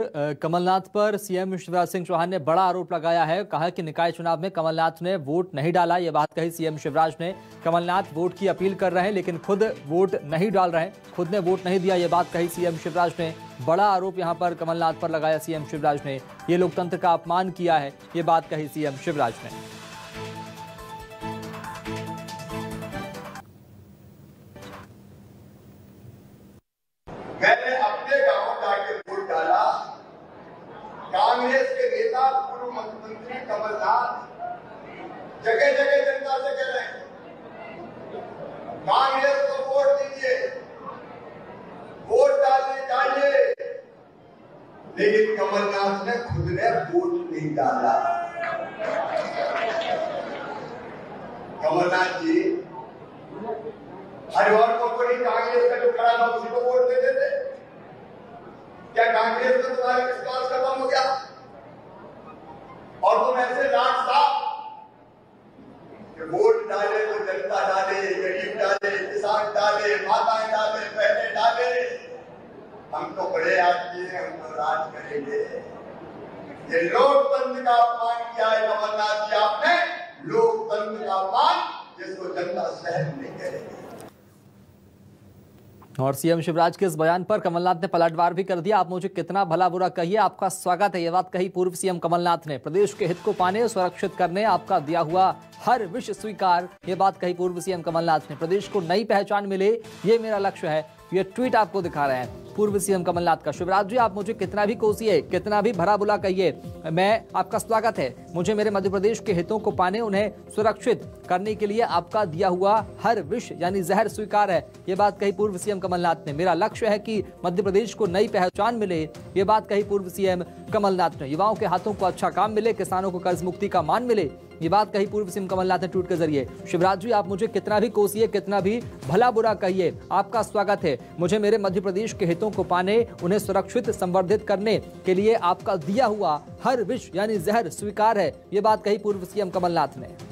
कमलनाथ पर सीएम शिवराज सिंह चौहान ने बड़ा आरोप लगाया है। कहा कि निकाय चुनाव में कमलनाथ ने वोट नहीं डाला। ये बात कही सीएम शिवराज ने। कमलनाथ वोट की अपील कर रहे हैं लेकिन खुद वोट नहीं डाल रहे हैं, खुद ने वोट नहीं दिया। ये बात कही सीएम शिवराज ने। बड़ा आरोप यहां पर कमलनाथ पर लगाया सीएम शिवराज ने। ये लोकतंत्र का अपमान किया है, ये बात कही सीएम शिवराज ने। मैंने अपने गांव जाके वोट डाला। कांग्रेस के नेता पूर्व मुख्यमंत्री कमलनाथ जगह जगह जनता से कह रहे हैं कांग्रेस को वोट दीजिए, वोट डालिए, लेकिन कमलनाथ ने खुद ने वोट नहीं डाला। कमलनाथ जी हरिवार कंपनी कांग्रेस का जो खड़ा था उसी को वोट दे देते। क्या कांग्रेस में तुम्हारा विश्वास खत्म हो गया? और तुम ऐसे लाट साहब वोट डाले तो जनता डाले, गरीब डाले, किसान डाले, माताएं डाले, बहनें डाले। हम तो बड़े आदमी हैं, हम तो राज करेंगे। ये लोकतंत्र का अपमान किया है कमलनाथ जी आपने। लोकतंत्र का अपमान जिसको जनता सहन नहीं करेगी। और सीएम शिवराज के इस बयान पर कमलनाथ ने पलटवार भी कर दिया। आप मुझे कितना भला बुरा कहिए, आपका स्वागत है। ये बात कही पूर्व सीएम कमलनाथ ने। प्रदेश के हित को पाने, सुरक्षित करने आपका दिया हुआ हर विश स्वीकार। ये बात कही पूर्व सीएम कमलनाथ ने। प्रदेश को नई पहचान मिले, ये मेरा लक्ष्य है। ये ट्वीट आपको दिखा रहे हैं पूर्व सीएम कमलनाथ का। शिवराज जी, आप मुझे कितना भी कोसिए, कितना भी भरा बुला कहिए, मैं आपका स्वागत है। मुझे मेरे मध्य प्रदेश के हितों को पाने, उन्हें सुरक्षित करने के लिए आपका दिया हुआ हर विश यानी जहर स्वीकार है। ये बात कही पूर्व सीएम कमलनाथ ने। मेरा लक्ष्य है कि मध्य प्रदेश को नई पहचान मिले। ये बात कही पूर्व सीएम कमलनाथ ने। युवाओं के हाथों को अच्छा काम मिले, किसानों को कर्ज मुक्ति का मान मिले। ये बात कही पूर्व सीएम कमलनाथ ने ट्वीट के जरिए। शिवराज जी, आप मुझे कितना भी कोसिए, कितना भी भला बुरा कहिए, आपका स्वागत है। मुझे मेरे मध्य प्रदेश के हितों को पाने, उन्हें सुरक्षित संवर्धित करने के लिए आपका दिया हुआ हर विश यानी जहर स्वीकार है। ये बात कही पूर्व सीएम कमलनाथ ने।